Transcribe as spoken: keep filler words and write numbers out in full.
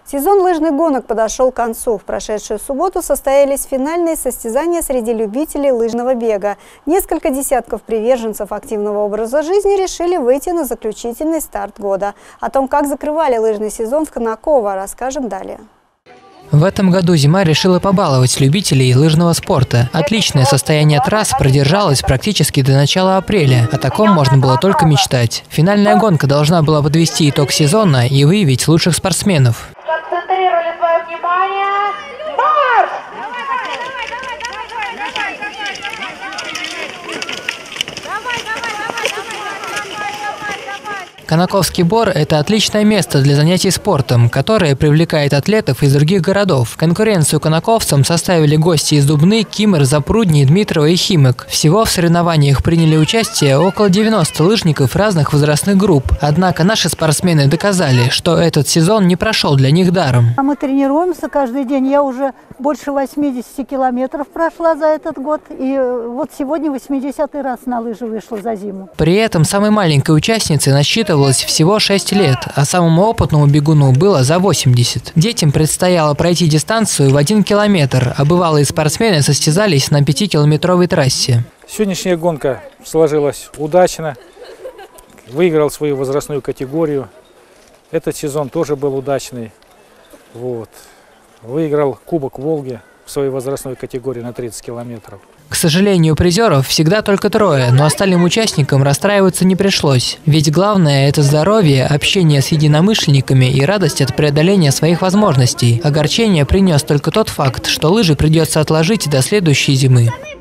Сезон лыжных гонок подошел к концу. В прошедшую субботу состоялись финальные состязания среди любителей лыжного бега. Несколько десятков приверженцев активного образа жизни решили выйти на заключительный старт года. О том, как закрывали лыжный сезон в Конаково, расскажем далее. В этом году зима решила побаловать любителей лыжного спорта. Отличное состояние трасс продержалось практически до начала апреля. О таком можно было только мечтать. Финальная гонка должна была подвести итог сезона и выявить лучших спортсменов. Концентрировали свое внимание. Марш! Конаковский бор – это отличное место для занятий спортом, которое привлекает атлетов из других городов. Конкуренцию конаковцам составили гости из Дубны, Кимр, Запрудни, Дмитрово и Химок. Всего в соревнованиях приняли участие около девяноста лыжников разных возрастных групп. Однако наши спортсмены доказали, что этот сезон не прошел для них даром. Мы тренируемся каждый день. Я уже больше восьмидесяти километров прошла за этот год. И вот сегодня восьмидесятый раз на лыжи вышла за зиму. При этом самой маленькой участнице насчитывалось всего шесть лет, а самому опытному бегуну было за восемьдесят. Детям предстояло пройти дистанцию в один километр, а бывалые спортсмены состязались на пятикилометровой трассе. Сегодняшняя гонка сложилась удачно. Выиграл свою возрастную категорию. Этот сезон тоже был удачный. Вот. Выиграл Кубок Волги в своей возрастной категории на тридцать километров. К сожалению, призеров всегда только трое, но остальным участникам расстраиваться не пришлось. Ведь главное – это здоровье, общение с единомышленниками и радость от преодоления своих возможностей. Огорчение принес только тот факт, что лыжи придется отложить до следующей зимы.